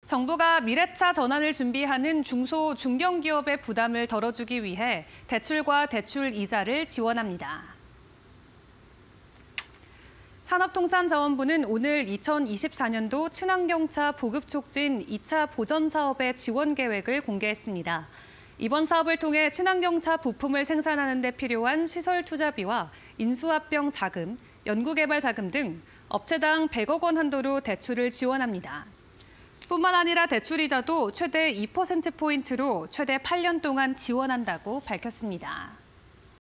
정부가 미래차 전환을 준비하는 중소, 중견기업의 부담을 덜어주기 위해 대출과 대출 이자를 지원합니다. 산업통상자원부는 오늘 2024년도 친환경차 보급 촉진 2차 보전 사업의 지원 계획을 공개했습니다. 이번 사업을 통해 친환경차 부품을 생산하는 데 필요한 시설 투자비와 인수합병 자금, 연구개발 자금 등 업체당 100억 원 한도로 대출을 지원합니다. 뿐만 아니라 대출이자도 최대 2%포인트로 최대 8년 동안 지원한다고 밝혔습니다.